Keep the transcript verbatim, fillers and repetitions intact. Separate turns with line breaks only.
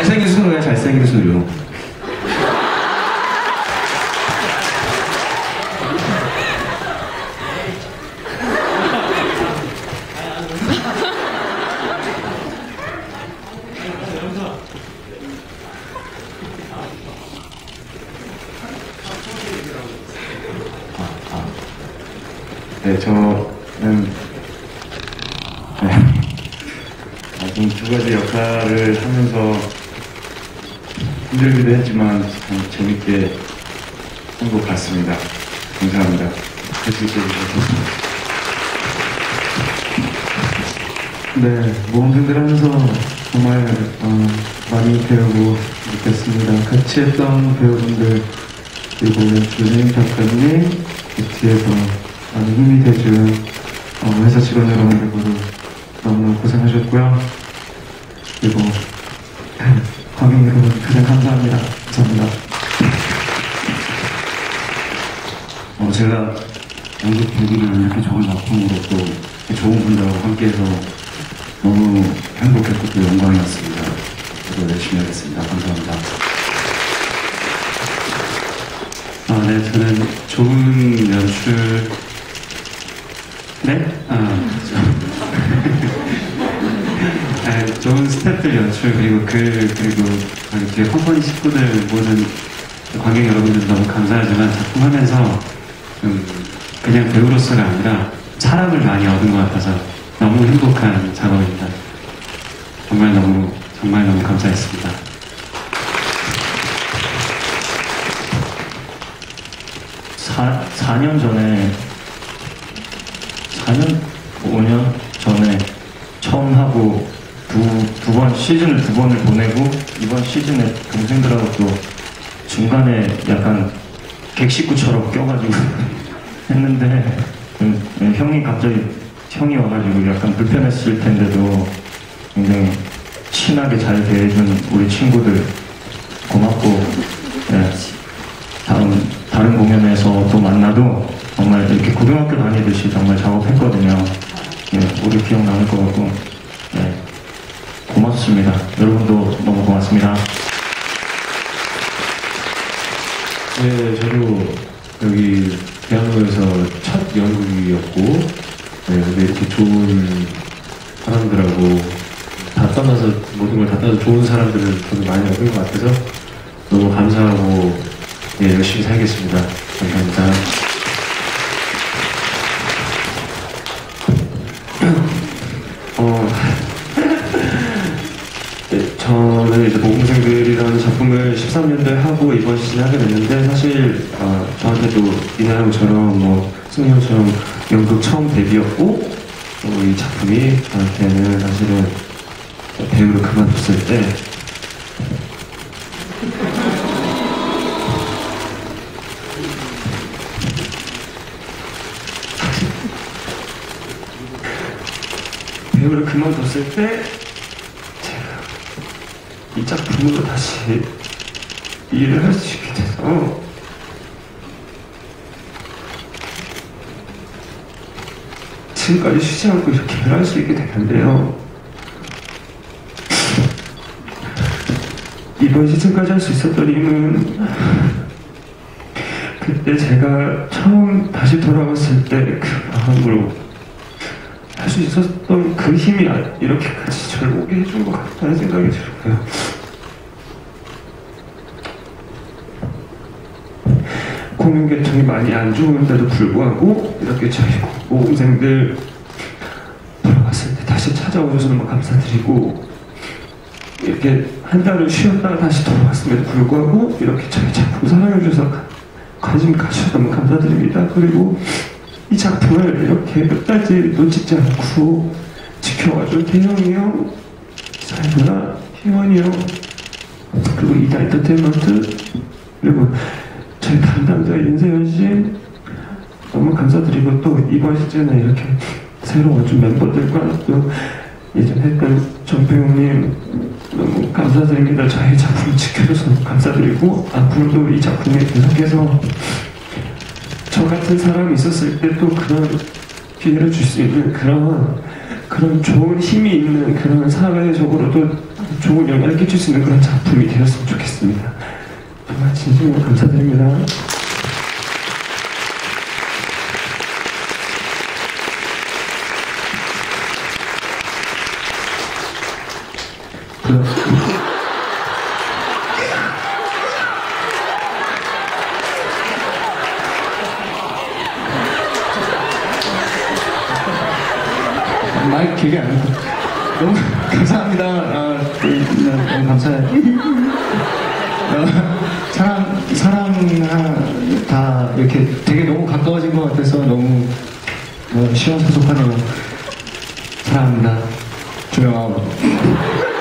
잘생긴 순우야, 잘생긴 순우. 네, 저는 네, 좀 두 가지 역할을 하면서 힘들기도 했지만 참 재밌게 한 것 같습니다. 감사합니다. 같이 해주셔서.
네, 모험생들 하면서 정말 어, 많이 배우고 느꼈습니다. 같이 했던 배우분들 그리고 조진임 작가님 뒤에서 많은 힘이 돼준 어, 회사 직원 여러분들 모두 너무 고생하셨고요. 그리고 관객 여러분 가장 감사합니다. 감사합니다.
어, 제가 연극 배우를 이렇게 좋은 작품으로 또 좋은 분들하고 함께해서 너무 행복했고 또 영광이었습니다. 저도 열심히 하겠습니다. 감사합니다.
아, 네, 저는 좋은 연출, 네? 아, 아, 좋은 스태프들 연출, 그리고 그, 그리고 저희 뒤에 컴퍼니 식구들, 모든 관객 여러분들 너무 감사하지만 작품하면서 좀 그냥 배우로서가 아니라 사람을 많이 얻은 것 같아서 너무 행복한 작업입니다. 정말 너무, 정말 너무 감사했습니다.
사 년 전에, 사 년? 오 년 전에 처음 하고 두, 두 번, 시즌을 두 번을 보내고 이번 시즌에 동생들하고 또 중간에 약간 객식구처럼 껴가지고 했는데 음, 형이 갑자기, 형이 와가지고 약간 불편했을 텐데도 굉장히 친하게 잘 대해준 우리 친구들 고맙고, 네, 다음, 다른 공연에서 또 만나도 정말 이렇게 고등학교 다니듯이 정말 작업했거든요. 네, 우리 기억 남을 것 같고, 네, 고맙습니다. 여러분도 너무 고맙습니다.
네, 저도 여기 대학로에서 첫 연극이었고, 네, 근데 이렇게 좋은 사람들하고 다 떠나서, 모든 걸 다 떠나서 좋은 사람들을 저도 많이 얻은 것 같아서 너무 감사하고, 네, 열심히 살겠습니다. 감사합니다. 어, 네, 저는 이제 모범생들이라는 작품을 십삼 년도에 하고 이번 시즌에 하게 됐는데, 사실 어, 저한테도 이나 형처럼 뭐 승희 형처럼 연극 처음 데뷔였고, 또 이 작품이 저한테는 사실은 배우를 그만뒀을 때 배우를 그만뒀을 때 제가 이 작품으로 다시 일을 할 수 있게 돼서 지금까지 쉬지 않고 이렇게 일을 할 수 있게 됐는데요. 이번 시즌까지 할 수 있었던 힘은 그때 제가 처음 다시 돌아왔을 때 그 마음으로 할 수 있었던 그 힘이 이렇게까지 저를 오게 해준 것 같다는 생각이 들고요. 공연 개통이 많이 안 좋은데도 불구하고 이렇게 저희 모험생들 돌아왔을 때 다시 찾아오셔서 너무 감사드리고, 이렇게 한 달을 쉬었다가 다시 돌아왔음에도 불구하고 이렇게 저희 작품 사랑해주셔서 관심 가주셔서 너무 감사드립니다. 그리고 이 작품을 이렇게 끝까지 놓치지 않고 지켜와준 태형이 형, 사이버나 희원이 형, 그리고 이다 엔터테인먼트, 그리고 저희 담당자 인세현 씨 너무 감사드리고, 또 이번 시즌에 이렇게 새로 와준 멤버들과 또 예전 했던 정배우님 너무 감사드립니다. 저희 작품 지켜줘서 너무 감사드리고, 앞으로도 이 작품에 계속해서 저 같은 사람이 있었을 때 또 그런 기회를 줄 수 있는 그런 그런 좋은 힘이 있는 그런 사회적으로도 좋은 영향을 끼칠 수 있는 그런 작품이 되었으면 좋겠습니다. 정말 진심으로 감사드립니다.
그, 마이크 길게 안 해도 너무 감사합니다. 아, 그, 네, 너무 감사해요. 어, 사람, 사람 다 이렇게 되게 너무 가까워진 것 같아서 너무 어, 시원소속하네요. 사랑합니다. 조명하고.